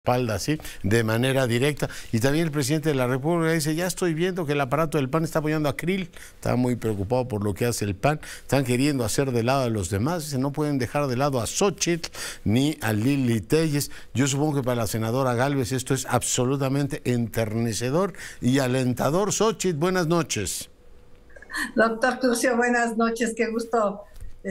espalda, así, de manera directa. Y también el presidente de la República dice, ya estoy viendo que el aparato del PAN está apoyando a Krill, está muy preocupado por lo que hace el PAN, están queriendo hacer de lado a los demás, dice, no pueden dejar de lado a Xóchitl ni a Lili Téllez. Yo supongo que para la senadora Gálvez esto es absolutamente enternecedor y alentador. Xóchitl, buenas noches. Doctor Crucio, buenas noches, qué gusto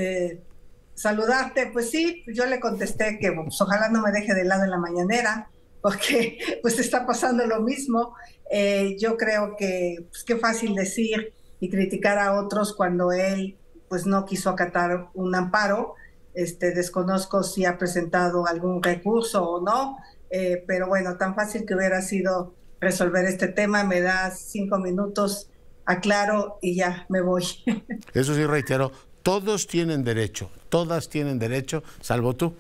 saludarte. Pues sí, yo le contesté que pues, ojalá no me deje de lado en la mañanera, porque pues está pasando lo mismo. Yo creo que pues, qué fácil decir y criticar a otros cuando él pues no quiso acatar un amparo. Desconozco si ha presentado algún recurso o no, pero bueno, tan fácil que hubiera sido resolver este tema. Me da 5 minutos, aclaro y ya me voy. Eso sí, reitero, todos tienen derecho, todas tienen derecho, salvo tú.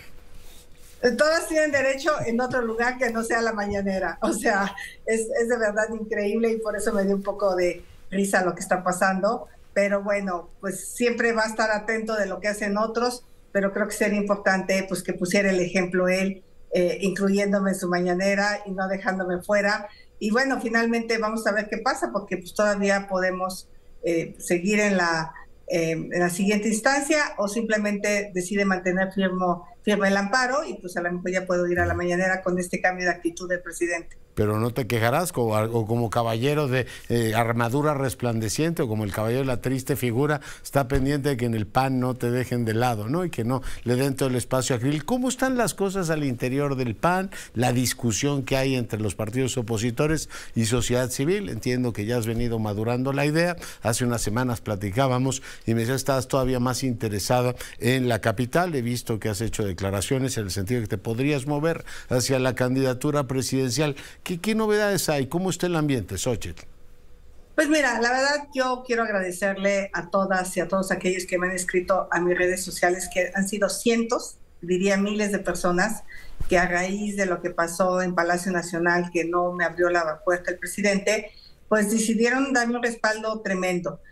Todas tienen derecho en otro lugar que no sea la mañanera. O sea, es de verdad increíble y por eso me dio un poco de risa lo que está pasando. Pero bueno, pues siempre va a estar atento de lo que hacen otros, pero creo que sería importante pues que pusiera el ejemplo él, incluyéndome en su mañanera y no dejándome fuera. Y bueno, finalmente vamos a ver qué pasa, porque pues todavía podemos seguir en la siguiente instancia, o simplemente decide mantener firme el amparo y pues a lo mejor ya puedo ir a la mañanera con este cambio de actitud del presidente. Pero no te quejarás como caballero de armadura resplandeciente, o como el caballero de la triste figura, está pendiente de que en el PAN no te dejen de lado, ¿no? Y que no le den todo el espacio a Krill. ¿Cómo están las cosas al interior del PAN? La discusión que hay entre los partidos opositores y sociedad civil. Entiendo que ya has venido madurando la idea. Hace unas semanas platicábamos y me decías que estabas todavía más interesada en la capital. He visto que has hecho declaraciones en el sentido de que te podrías mover hacia la candidatura presidencial. ¿Qué novedades hay? ¿Cómo está el ambiente, Xóchitl? Pues mira, la verdad yo quiero agradecerle a todas y a todos aquellos que me han escrito a mis redes sociales, que han sido cientos, diría miles de personas, que a raíz de lo que pasó en Palacio Nacional, que no me abrió la puerta el presidente, pues decidieron darme un respaldo tremendo.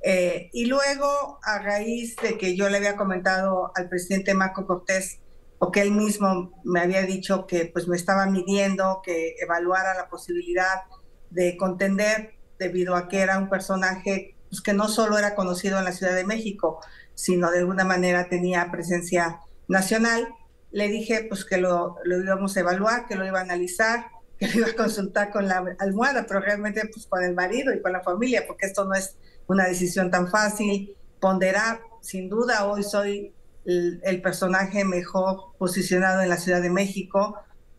Y luego, a raíz de que yo le había comentado al presidente Marco Cortés, o que él mismo me había dicho que pues me estaba midiendo, que evaluara la posibilidad de contender, debido a que era un personaje pues, que no solo era conocido en la Ciudad de México, sino de alguna manera tenía presencia nacional. Le dije pues que lo íbamos a evaluar, que lo iba a analizar, que lo iba a consultar con la almohada, pero realmente pues con el marido y con la familia, porque esto no es una decisión tan fácil. Ponderar, sin duda, hoy soy el personaje mejor posicionado en la Ciudad de México.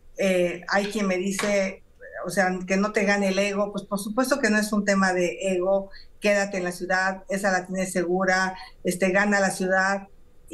Hay quien me dice, o sea, que no te gane el ego. Pues por supuesto que no es un tema de ego. Quédate en la ciudad, esa la tienes segura, gana la ciudad.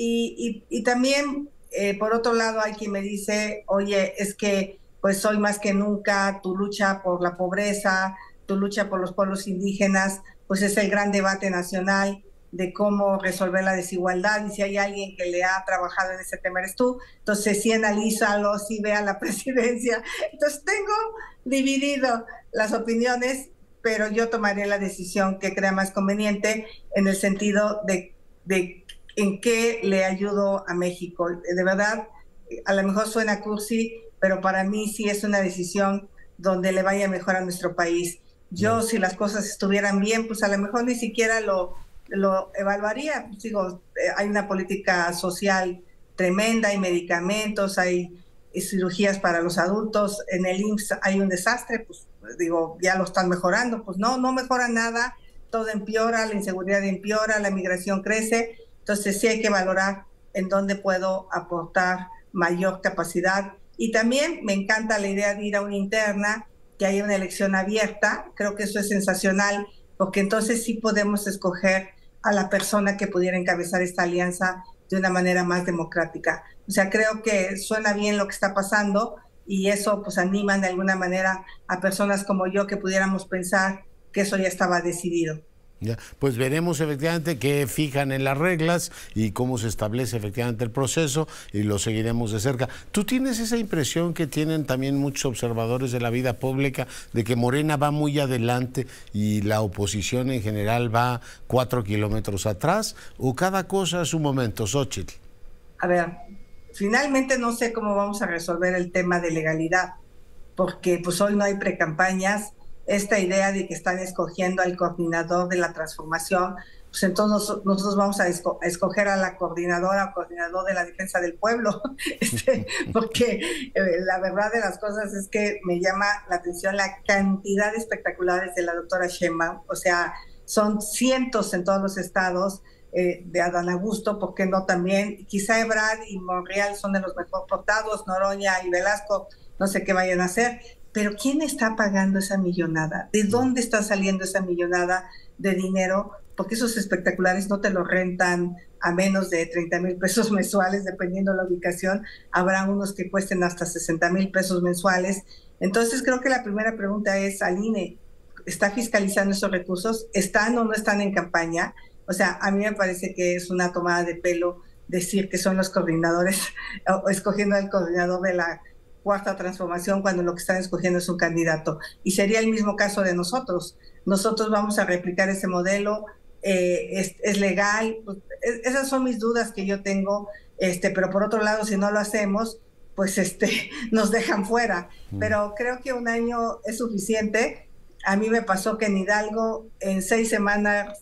Y también, por otro lado, hay quien me dice, oye, es que pues hoy más que nunca tu lucha por la pobreza, tu lucha por los pueblos indígenas, pues es el gran debate nacional de cómo resolver la desigualdad, y si hay alguien que le ha trabajado en ese tema eres tú. Entonces sí analízalo, sí ve a la presidencia. Entonces tengo dividido las opiniones, pero yo tomaré la decisión que crea más conveniente en el sentido de en qué le ayudo a México. De verdad, a lo mejor suena cursi, pero para mí sí es una decisión donde le vaya mejor a nuestro país. Yo, si las cosas estuvieran bien, pues a lo mejor ni siquiera lo evaluaría. Pues digo, hay una política social tremenda, hay medicamentos, hay cirugías para los adultos, en el IMSS hay un desastre, pues digo, ya lo están mejorando. Pues no mejora nada, todo empeora, la inseguridad empeora, la migración crece. Entonces sí hay que valorar en dónde puedo aportar mayor capacidad. Y también me encanta la idea de ir a una interna, que haya una elección abierta. Creo que eso es sensacional, porque entonces sí podemos escoger a la persona que pudiera encabezar esta alianza de una manera más democrática. O sea, creo que suena bien lo que está pasando, y eso pues anima de alguna manera a personas como yo que pudiéramos pensar que eso ya estaba decidido. Ya, pues veremos efectivamente qué fijan en las reglas y cómo se establece efectivamente el proceso, y lo seguiremos de cerca. ¿Tú tienes esa impresión que tienen también muchos observadores de la vida pública, de que Morena va muy adelante y la oposición en general va 4 kilómetros atrás, o cada cosa a su momento, Xóchitl? A ver, finalmente no sé cómo vamos a resolver el tema de legalidad, porque pues hoy no hay precampañas. Esta idea de que están escogiendo al coordinador de la transformación, pues entonces nosotros vamos a escoger a la coordinadora o coordinador de la defensa del pueblo, porque la verdad de las cosas es que me llama la atención la cantidad de espectaculares de la doctora Sheinbaum. O sea, son cientos en todos los estados, de Adán Augusto, ¿por qué no también? Quizá Ebrard y Monreal son de los mejor portados, Noroña y Velasco, no sé qué vayan a hacer, pero ¿quién está pagando esa millonada? ¿De dónde está saliendo esa millonada de dinero? Porque esos espectaculares no te lo rentan a menos de 30,000 pesos mensuales, dependiendo de la ubicación. Habrá unos que cuesten hasta 60,000 pesos mensuales. Entonces creo que la primera pregunta es al INE, ¿está fiscalizando esos recursos? ¿Están o no están en campaña? O sea, a mí me parece que es una tomada de pelo decir que son los coordinadores o escogiendo al coordinador de la Cuarta Transformación cuando lo que están escogiendo es un candidato. Y sería el mismo caso de nosotros. Nosotros vamos a replicar ese modelo, es legal. Pues, esas son mis dudas que yo tengo, pero por otro lado, si no lo hacemos, pues nos dejan fuera. Pero creo que un año es suficiente. A mí me pasó que en Hidalgo, en 6 semanas,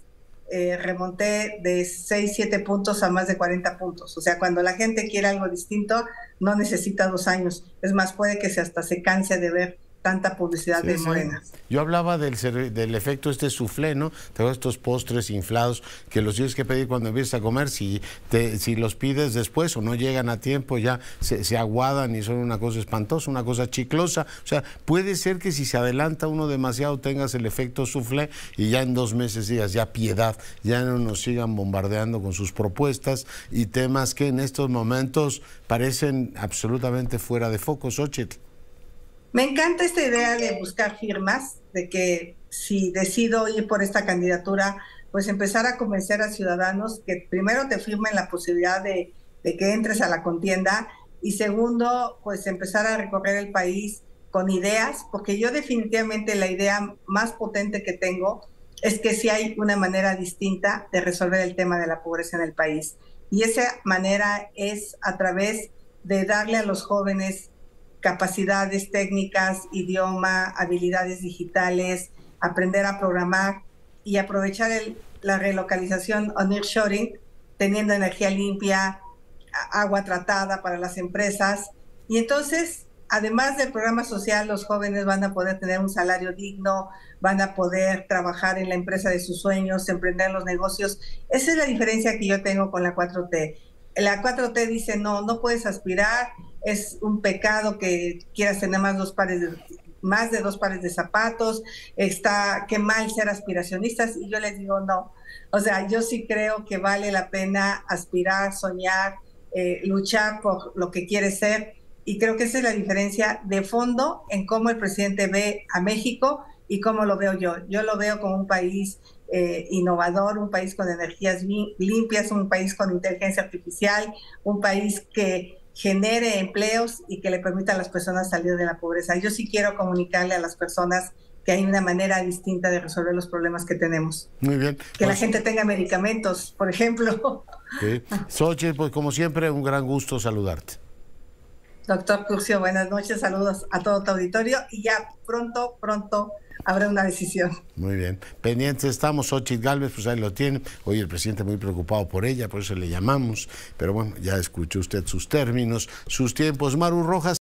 remonté de 6, 7 puntos a más de 40 puntos. O sea, cuando la gente quiere algo distinto, no necesita 2 años. Es más, puede que hasta se canse de ver tanta publicidad de Morena. Sí. Yo hablaba del efecto soufflé, ¿no? Todos estos postres inflados que los tienes que pedir cuando empiezas a comer. Si los pides después o no llegan a tiempo, ya se aguadan y son una cosa espantosa, una cosa chiclosa. O sea, puede ser que si se adelanta uno demasiado tengas el efecto soufflé y ya en 2 meses digas, ya piedad, ya no nos sigan bombardeando con sus propuestas y temas que en estos momentos parecen absolutamente fuera de foco. Xóchitl. Me encanta esta idea de buscar firmas, de que si decido ir por esta candidatura, pues empezar a convencer a ciudadanos que primero te firmen la posibilidad de que entres a la contienda y segundo, pues empezar a recorrer el país con ideas, porque yo definitivamente la idea más potente que tengo es que sí hay una manera distinta de resolver el tema de la pobreza en el país. Y esa manera es a través de darle a los jóvenes capacidades técnicas, idioma, habilidades digitales, aprender a programar y aprovechar la relocalización o nearshoring, teniendo energía limpia, agua tratada para las empresas. Y entonces, además del programa social, los jóvenes van a poder tener un salario digno, van a poder trabajar en la empresa de sus sueños, emprender los negocios. Esa es la diferencia que yo tengo con la 4T. La 4T dice, no puedes aspirar, es un pecado que quieras tener más de 2 pares de zapatos, qué mal ser aspiracionistas, y yo les digo no. O sea, yo sí creo que vale la pena aspirar, soñar, luchar por lo que quieres ser, y creo que esa es la diferencia de fondo en cómo el presidente ve a México y cómo lo veo yo. Yo lo veo como un país innovador, un país con energías limpias, un país con inteligencia artificial, un país que genere empleos y que le permita a las personas salir de la pobreza. Yo sí quiero comunicarle a las personas que hay una manera distinta de resolver los problemas que tenemos. Muy bien. Que la gente tenga medicamentos, por ejemplo. Sí. Xóchitl, pues como siempre, un gran gusto saludarte. Doctor Curcio, buenas noches, saludos a todo tu auditorio y ya pronto habrá una decisión. Muy bien. Pendientes estamos. Xóchitl Gálvez, pues ahí lo tiene. Hoy el presidente muy preocupado por ella, por eso le llamamos. Pero bueno, ya escuchó usted sus términos, sus tiempos. Maru Rojas.